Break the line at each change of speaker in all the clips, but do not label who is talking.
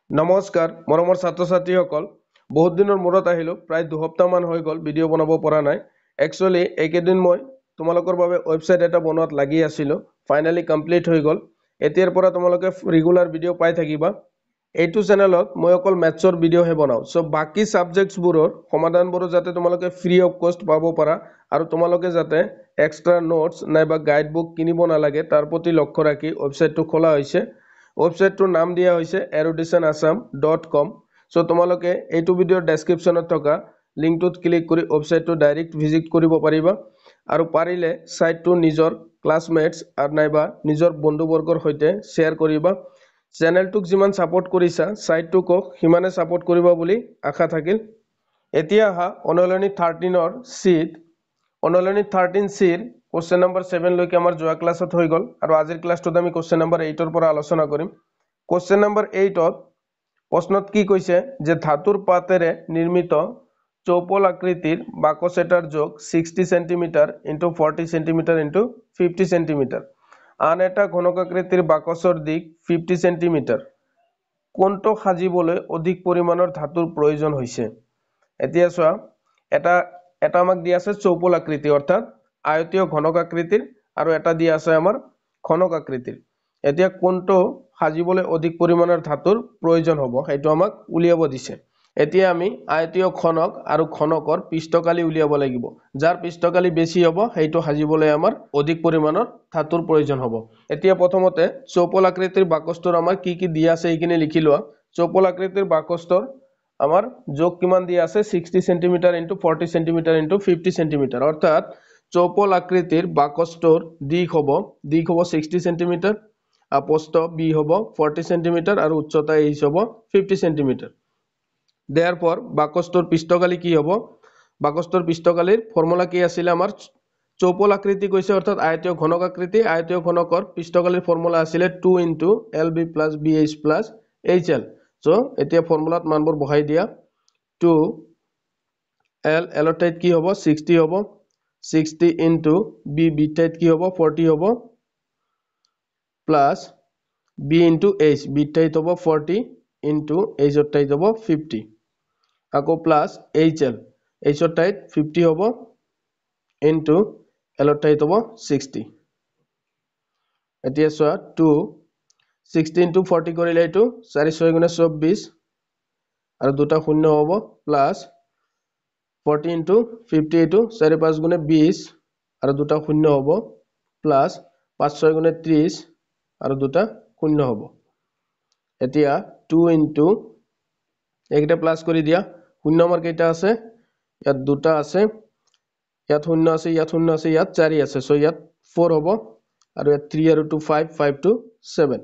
নমস্কাৰ মৰমৰ ছাত্ৰ ছাত্ৰীসকল বহুত দিনৰ মূৰত আহিলো প্ৰায় দুসপ্তাহ মান হৈ গল ভিডিঅ' বনাব পৰা নাই একচুয়ালি এইকেদিন মই তোমালোকৰ বাবে ওয়েবসাইট এটা বনোৱাত লাগি আছিলো ফাইনালি কমপ্লিট হৈ গল এতিয়াৰ পৰা তোমালোকে ৰেগুলাৰ ভিডিঅ' পাই থাকিবা এইটো চেনেলত মই অকল ম্যাথছৰ ভিডিঅ' হে বনাও সো বাকি সাবজেক্টছবোৰৰ সমাধানবোৰ যাতে তোমালোকে ফ্ৰী অফ কষ্ট পাব পাৰা আৰু তোমালোকে যাতে এক্সট্ৰা নোটস নাইবা গাইড বুক কিনিব নালাগে তাৰ প্ৰতি লক্ষ্য ৰাখি ওয়েবসাইটটো খোলা হৈছে ওয়েবসাইটটোৰ নাম দিয়া হৈছে eruditionassam.com সো তোমালোকে এইটো ভিডিঅ'ৰ ডেসক্ৰিপচনত থকা লিংকটোত ক্লিক কৰি ওয়েবসাইটটো ডাইৰেক্ট ভিজিট কৰিব পাৰিবা আৰু পাৰিলে সাইটটো নিজৰ ক্লাসমেটস আৰু নাইবা নিজৰ বন্ধুবৰ্গৰ সৈতে শেয়াৰ কৰিবা চেনেলটোক যিমান সাপোৰ্ট কৰিছা সাইটটোক হিমানে সাপোৰ্ট কৰিবা বুলি আশা থাকিল এতিয়া আহা অনুশীলনী 13 ৰ শীট অনুশীলনী 13 সিৰ কোশ্চেন নম্বৰ 7 লৈকে আমাৰ যোৱা ক্লাছত হৈ গল আৰু আজিৰ ক্লাছটোত আমি কোশ্চেন নম্বৰ 8 ৰ পৰা আলোচনা কৰিম কোশ্চেন নম্বৰ 8 ত প্ৰশ্নত কি কৈছে যে ধাতুৰ পাতেৰে নিৰ্মিত চৌপল আকৃতিৰ বাকচ এটাৰ জোখ 60 cm * 40 cm * 50 cm আন এটা ঘনকাকৃতিৰ বাকচৰ দিক 50 cm কোনটো সাজিবলৈ অধিক পৰিমাণৰ ধাতুৰ প্ৰয়োজন হৈছে এতিয়া চোৱা এটা আমাক দিয়া আছে চৌপল আকৃতি অৰ্থাৎ আয়তীয় ঘনকাকৃতিৰ আৰু এটা দিয়া আছে আমাৰ ঘনক আকৃতিৰ এতিয়া কোনটো সাজিবলৈ অধিক পৰিমাণৰ ধাতুৰ প্ৰয়োজন হ'ব সেইটো আমাক উলিয়াব দিছে এতিয়া আমি আয়তীয় ঘনক আৰু ঘনকৰ পৃষ্ঠকালি উলিয়াব লাগিব যাৰ পৃষ্ঠকালি বেছি হ'ব সেইটো সাজিবলৈ আমাৰ অধিক পৰিমাণৰ ধাতুৰ প্ৰয়োজন হ'ব এতিয়া প্ৰথমতে চৌপল আকৃতিৰ বাকচটোৰ আমাৰ কি কি দিয়া আছে এইখিনি লিখি লোৱা চৌপল আকৃতিৰ বাকচটোৰ আমাৰ জোখ কিমান দিয়া আছে 60 cm * 40 cm * 50 cm অৰ্থাৎ চৌপল আকৃতিৰ বাকচটোৰ দিক হ'ব 60 cm প্ৰস্থ b হ'ব 40 cm আৰু উচ্চতা h হ'ব 50 cm therefore বাকচটোৰ পৃষ্ঠকালি কি হ'ব বাকচটোৰ পৃষ্ঠকালিৰ ফৰ্মুলা কি আছিল আমাৰ চৌপল আকৃতি কৈছে অৰ্থাৎ আয়তীয় ঘনক আকৃতি আয়তীয় ঘনকৰ পৃষ্ঠকালিৰ ফৰ্মুলা আছিল 2 * lb + bh + hl সো এতিয়া ফৰ্মুলাত মানবোৰ বহাই দিয়া 2 l l ৰ কি হ'ব 60 হ'ব 60 * b b কি হ'ব 40 হ'ব প্লাস b * h b হ'ব 40 * h হ'ব 50 আকৌ প্লাস hl h ৰ 50 হ'ব into l ৰ হ'ব 60 এতিয়া চোৱা 2 60 * 40 কৰিলে এইটো 4 6 গুণে 24 আৰু দুটা শূন্য হ'ব প্লাস 40 * 50 এইটো 4 5 গুণে 20 আৰু দুটা শূন্য হ'ব প্লাস 5 6 গুণে 30 আৰু দুটা শূন্য হ'ব এতিয়া 2 এইকেইটা প্লাস কৰি দিয়া শূন্য আমাৰ কেইটা আছে ইয়াত দুটা আছে ইয়াত শূন্য আছে ইয়াত শূন্য আছে ইয়াত 4 আছে সো ইয়াত 4 হ'ব আৰু ইয়াত 3 আৰু 2 5 5 to 7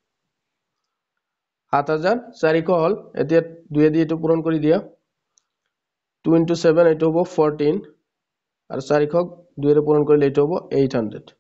7400 হল এতিয়া 2 দি এটো পূৰণ কৰি দিয়া 2 * 7 এটো হ'ব 14 আৰু 400 2 ৰে পূৰণ কৰিলে এটো হ'ব 800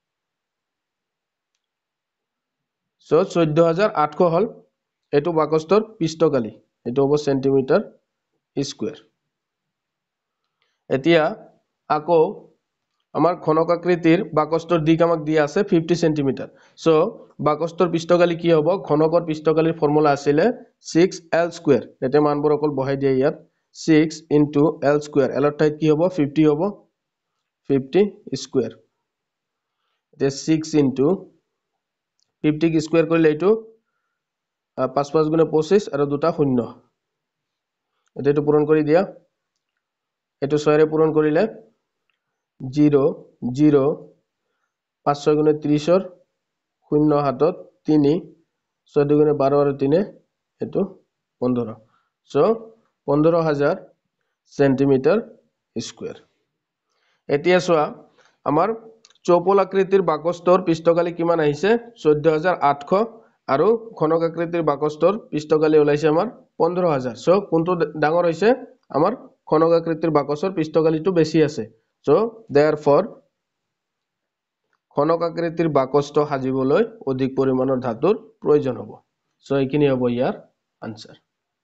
সো 14800 হল এটো বাকচটোৰ পৃষ্ঠকালি এটো হ'ব সেন্টিমিটাৰ স্কয়াৰ এতিয়া আকৌ আমাৰ ঘনক আকৃতিৰ বাকচটোৰ দিক আমাক দিয়া আছে 50 cm সো বাকচটোৰ পৃষ্ঠকালি কি হ'ব ঘনকৰ পৃষ্ঠকালিৰ ফৰ্মুলা আছিল 6l² এতে মানবোৰ অকল বহাই দিয়া ইয়াত 6 * l² l ৰ কি হ'ব 50 হ'ব 50 স্কয়াৰ এতিয়া 6 50 ক স্কয়াৰ কৰিলে এইটো 5 5 গুণে 25 আৰু দুটা শূন্য এতিয়া এটো পূৰণ কৰি দিয়া এটো 6 ৰে পূৰণ কৰিলে 0 0 5 6 গুণে 30 ৰ শূন্য হাতত 3 6 গুণে 12 আৰু 3 এটো 15 সো 15000 সেন্টিমিটাৰ স্কয়াৰ এতিয়া চোৱা আমাৰ চৌপল আকৃতিৰ বাকচটোৰ পৃষ্ঠকালি কিমান আহিছে 14800 আৰু ঘনক আকৃতিৰ বাকচটোৰ পৃষ্ঠকালি ওলাইছে আমাৰ 15000 সো কোনটো ডাঙৰ হৈছে আমাৰ ঘনক আকৃতিৰ বাকচৰ পৃষ্ঠকালিটো বেছি আছে সো therefore ঘনক আকৃতিৰ বাকচটো সাজিবলৈ অধিক পৰিমাণৰ ধাতুৰ প্ৰয়োজন হ'ব সো এইখিনি হ'ব ইয়াৰ আনসাৰ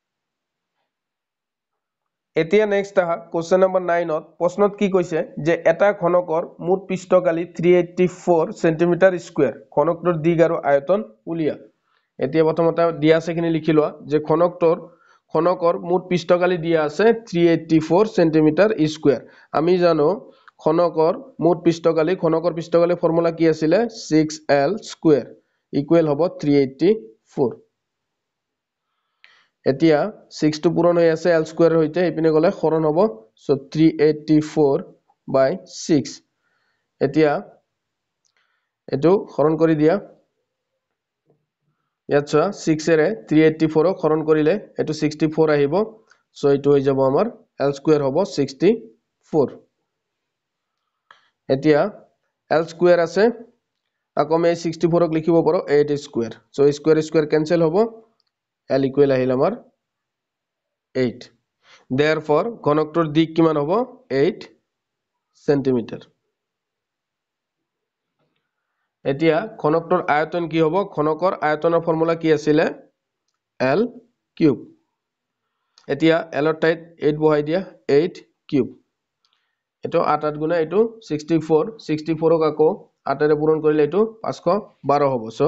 এতিয়া নেক্সট আহা কোশ্চেন নম্বৰ 9 ত প্ৰশ্নত কি কৈছে যে এটা ঘনকৰ মুঠ পৃষ্ঠকালি 384 cm² ঘনকটোৰ দিক আৰু আয়তন উলিয়া এতিয়া প্ৰথমতে দিয়া আছে খিনি লিখি লোৱা যে খনকৰ মুঠ পৃষ্ঠকালি দিয়া আছে 384 সেন্টিমিটাৰ স্কয়াৰ আমি জানো খনকৰ পৃষ্ঠকালি ফৰ্মুলা কি আছিল 6l স্কয়াৰ ইকুৱেল হ'ব 384 এতিয়া 6 টো পূৰণ হৈ আছে l স্কয়াৰ হৈতে ইপিনে গলে হৰণ হ'ব সো 384/6 এতিয়া এটো হৰণ কৰি দিয়া ইয়াত 6 এৰে 384 ক হৰণ কৰিলে এটো 64 আহিব সো এটো হৈ যাব আমাৰ l স্কয়াৰ হ'ব 64 এতিয়া l স্কয়াৰ আছে আকৌ আমি 64 ক লিখিব পাৰো 8 স্কয়াৰ সো স্কয়াৰ কেনসেল হ'ব l ইকুৱেল আহিল আমাৰ 8 therefore ঘনকটোৰ দিক কিমান হ'ব 8 সেন্টিমিটাৰ এতিয়া ঘনকটোৰ আয়তন কি হ'ব ঘনকৰ আয়তনৰ ফৰ্মুলা কি আছিল l কিউব এতিয়া l ৰ ঠাইত 8 বহাই দিয়া 8 কিউব এটো 8 8 গুণা এটো 64 ক আকৌ 8 এৰে পূৰণ কৰিলে এটো 512 হ'ব সো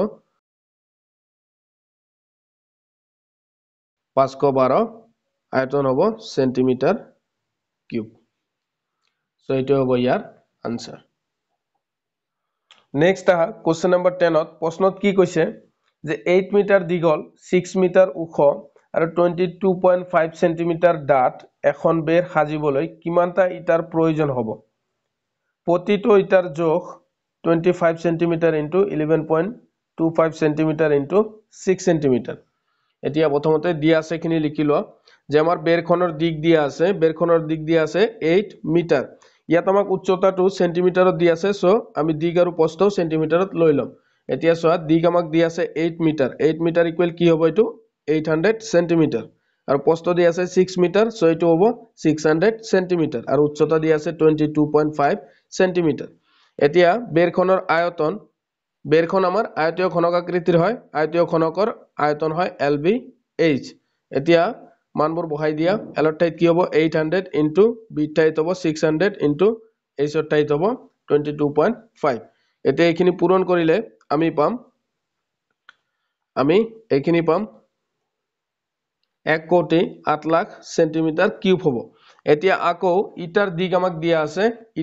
512 আয়তন হ'ব সেন্টিমিটাৰ কিউব সো এটো হ'ব ইয়াৰ আনসার নেক্সট কোশ্চেন নম্বৰ 10 ত প্ৰশ্নত কি কৈছে যে 8 মিটাৰ দীঘল 6 মিটাৰ ওখ আৰু 22.5 সেন্টিমিটাৰ ডাঠ এখন বেৰ সাজিবলৈ কিমানটা ইটাৰ প্ৰয়োজন হ'ব প্ৰতিটো ইটাৰ জোখ 25 সেন্টিমিটাৰ * 11.25 সেন্টিমিটাৰ * 6 সেন্টিমিটাৰ এতিয়া প্ৰথমতে দিয়া আছে খিনি লিখি লোৱা যে আমাৰ বেৰখনৰ দিক দিয়া আছে 8 মিটাৰ ইয়াত আমাক উচ্চতাটো সেন্টিমিটাৰত দিয়া আছে সো আমি দিক আৰু প্ৰস্থ সেন্টিমিটাৰত লৈ লম এতিয়া সোৱা দিক আমাক দিয়া আছে 8 মিটাৰ ইকুৱেল কি হ'ব এটো 800 সেন্টিমিটাৰ আৰু প্ৰস্থ দিয়া আছে 6 মিটাৰ সো এটো হ'ব 600 সেন্টিমিটাৰ আৰু উচ্চতা দিয়া আছে 22.5 সেন্টিমিটাৰ এতিয়া বেৰখনৰ আয়তন বেৰখন আমাৰ আয়তীয় ঘনক আকৃতিৰ হয় আয়তীয় ঘনকৰ আয়তন হয় LBH এতিয়া মানবোৰ বহাই দিয়া l ৰ ঠাইত কি হ'ব 800 * b ৰ ঠাইত হ'ব 600 * h ৰ ঠাইত হ'ব 22.5 এতিয়া এইখিনি পূৰণ কৰিলে আমি এইখিনি পাম 1,08 লাখ সেন্টিমিটাৰ কিউব হ'ব এতিয়া আকৌ ইটাৰ দিক আমাক দিয়া আছে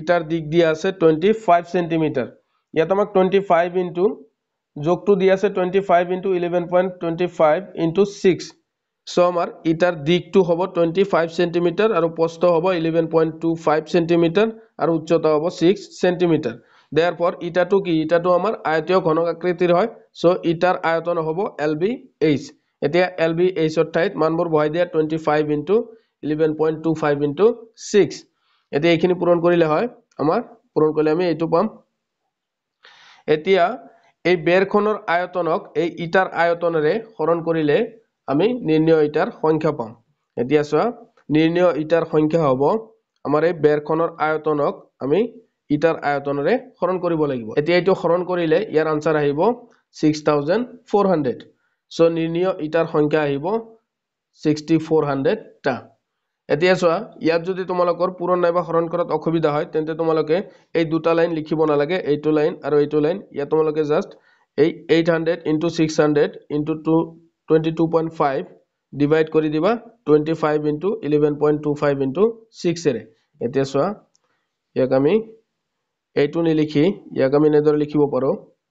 25 সেন্টিমিটাৰ ইয়াত আমাক 25 যোগটো দিয়া আছে 25 * 11.25 * 6 সো আমাৰ ইটাৰ দিকটো হ'ব 25 সেন্টিমিটাৰ আৰু প্ৰস্থ হ'ব 11.25 সেন্টিমিটাৰ আৰু উচ্চতা হ'ব 6 সেন্টিমিটাৰ therefore ইটাটো কি ইটাটো আমাৰ আয়তীয় ঘনক আকৃতিৰ হয় সো ইটাৰ আয়তন হ'ব LBH এতিয়া LBH ৰ ঠাইত মানবোৰ বহাই দিয়া 25 * 11.25 * 6 এতিয়া এইখিনি পূৰণ কৰিলে হয় আমাৰ পূৰণ কৰিলে আমি এইটো পাম এতিয়া এই বেৰখনৰ আয়তনক এই ইটাৰ আয়তনৰে হৰণ কৰিলে আমি নিৰ্ণয় ইটাৰ সংখ্যা পাম এতিয়া সোৱা নিৰ্ণয় ইটাৰ সংখ্যা হ'ব আমাৰ এই বেৰখনৰ আয়তনক আমি ইটাৰ আয়তনৰে হৰণ কৰিব লাগিব এতিয়া এটো হৰণ কৰিলে ইয়াৰ আনসাৰ আহিব 6400 সো নিৰ্ণয় ইটাৰ সংখ্যা আহিব 6400 টা এতিয়া সোৱা ইয়াত যদি তোমালোকৰ পূৰণ নাইবা হৰণ কৰাত অসুবিধা হয় তেন্তে তোমালোকে এই দুটা লাইন লিখিব নালাগে এইটো লাইন আৰু এইটো লাইন ইয়াত তোমালোকে জাস্ট এই 800 * 600 * 22.5 ডিভাইড কৰি দিবা 25 * 11.25 * 6 এৰে এতিয়া সোৱা ইয়াক আমি এইটো নিলিখি ইয়াক আমি নেদৰ লিখিব পাৰো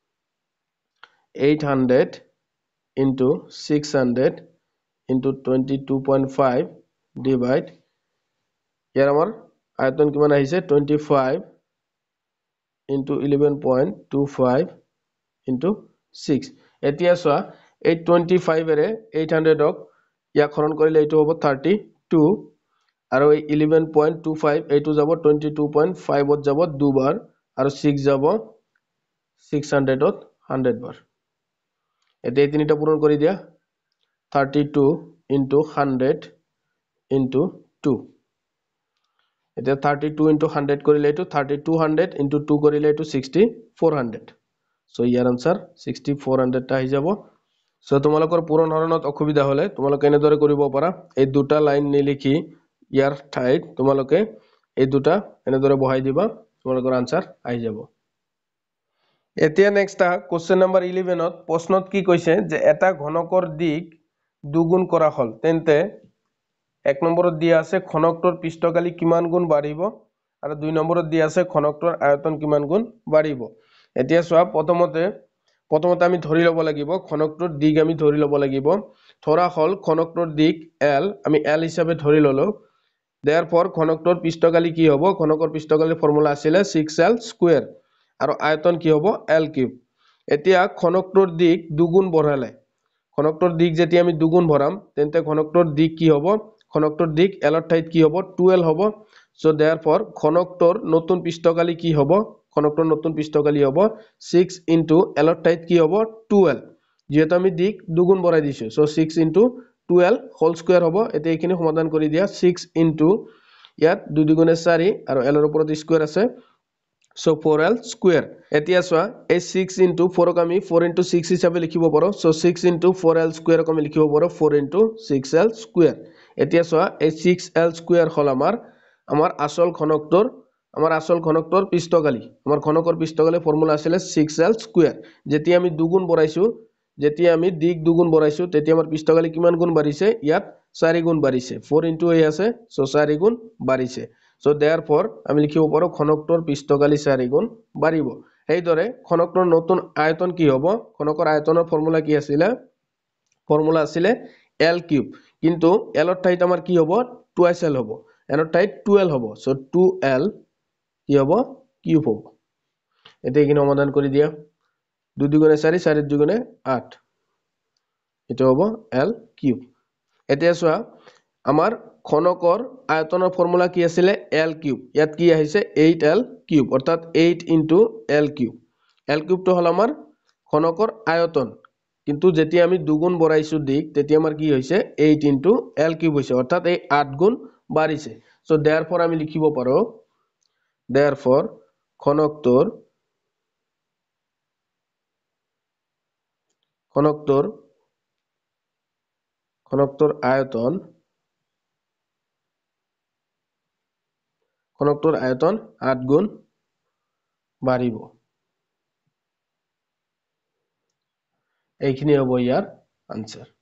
800 * 600 * 22.5 ডিভাইড ইয়াৰ আমাৰ আয়তন কিমান আহিছে 25 * 11.25 * 6 এতিয়া সোৱা এই 25 এৰে 800 ক ইয়াক হৰণ কৰিলে এটো হ'ব 32 আৰু এই 11.25 এইটো যাব 22.5 ত যাব দুবাৰ আৰু 6 যাব 600 ত 100 বাৰ এতিয়া তিনিটা পূৰণ কৰি দিয়া 32 * 100 * 2 এতিয়া 32 * 100 কৰিলে এটো 3200 * 2 কৰিলে এটো 6400 সো ইয়াৰ আনসাৰ 6400 টা আহি যাব সো তোমালোকৰ পূৰণ হৰণত অসুবিধা হলে তোমালোকে এনেদৰে কৰিব পাৰা এই দুটা লাইন নিলিখি ইয়াৰ ঠাইত তোমালোকে এই দুটা এনেদৰে বহাই দিবা তোমালোকৰ আনসাৰ আহি যাব এতিয়া নেক্সট কোশ্চেন নাম্বাৰ 11 প্ৰশ্নত কি কৈছে যে এটা ঘনকৰ দিক দুগুণ কৰা হল তেন্তে এক নম্বৰত দিয়া আছে ঘনকটোৰ পৃষ্ঠকালি কিমান গুণ বাঢ়িব আৰু দুই নম্বৰত দিয়া আছে ঘনকটোৰ আয়তন কিমান গুণ বাঢ়িব। এতিয়া চোৱা প্ৰথমতে আমি ধৰি ল'ব লাগিব ঘনকটোৰ দিক আমি ধৰি ল'ব লাগিব। ধৰা হল ঘনকটোৰ দিক L আমি L হিচাপে ধৰি ললো। Therefore ঘনকটোৰ পৃষ্ঠকালি কি হ'ব ঘনকৰ পৃষ্ঠকালিৰ ফৰ্মুলা আছিল 6L স্কয়াৰ আৰু আয়তন কি হ'ব L কিউব। এতিয়া ঘনকটোৰ দিক দুগুণ বঢ়ালে ঘনকটোৰ দিক যেতিয়া আমি দুগুণ ভৰাম তেন্তে ঘনকটোৰ দিক কি হ'ব ঘনকটোৰ দিক L ৰ ঠাইত কি হ'ব 2L হ'ব। So therefore ঘনকটোৰ নতুন পৃষ্ঠকালি কি হ'ব ঘনকটোৰ নতুন পৃষ্ঠকালি হ'ব 6 into L ৰ ঠাইত কি হ'ব 2L যেহেতু আমি দিক দুগুণ বঢ়াই দিছো। So 6 into 2L whole square হ'ব। এতিয়া এইখিনি সমাধান কৰি দিয়া 6 into ইয়াত 2 দুগুণে 4 আৰু L ৰ ওপৰত স্কয়াৰ আছে So 4L square. এতিয়া চোৱা এই 6 into 4 ক আমি 4 into 6 হিচাপে লিখিব পাৰো। So 6 into 4L square ক আমি লিখিব পাৰো 4 into 6L square. এতিয়া চোৱা এই 6L square হল আমাৰ আসল ঘনকটোৰ পৃষ্ঠকালি। আমাৰ ঘনকৰ পৃষ্ঠকালি ফৰ্মুলা আছিল 6L square. যেতিয়া আমি দুগুণ বঢ়াইছো যেতিয়া আমি দিক দুগুণ বঢ়াইছো তেতিয়া আমাৰ পৃষ্ঠকালি কিমান গুণ বাঢ়িছে ইয়াত 4 গুণ বাঢ়িছে 4 into a আছে so 4 গুণ বাঢ়িছে। So therefore আমি লিখিব পাৰো ঘনকটোৰ পৃষ্ঠকালি 4 গুণ বাঢ়িব। এইদৰে ঘনকটোৰ নতুন আয়তন কি হ'ব ঘনকৰ আয়তনৰ ফৰ্মুলা কি আছিল ফৰ্মুলা আছিল L কিউব কিন্তু L ৰ ঠাইত আমাৰ কি হ'ব twice L হ'ব L ৰ ঠাইত 2L হ'ব। So 2L কি হ'ব কিউব হ'ব। এতিয়া এইখিনি সমাধান কৰি দিয়া 2 দুগুণে 4 4 দুগুণে 8 এটা হ'ব L কিউব। এতিয়া চোৱা আমাৰ ঘনকৰ আয়তনৰ ফৰ্মুলা কি আছিল L কিউব ইয়াত কি আহিছে 8L কিউব অৰ্থাৎ 8 into L কিউব। L কিউবটো হল আমাৰ ঘনকৰ আয়তন কিন্তু যেতিয়া আমি দুগুণ বঢ়াইছো দিক তেতিয়া আমাৰ কি হৈছে 8 into L কিউব হৈছে অৰ্থাৎ এই 8 গুণ বাঢ়িছে। So therefore আমি লিখিব পাৰো therefore ঘনকটোৰ আয়তন 8 গুণ বাঢ়িব। এইখিনি হ'ব ইয়াৰ আনসাৰ।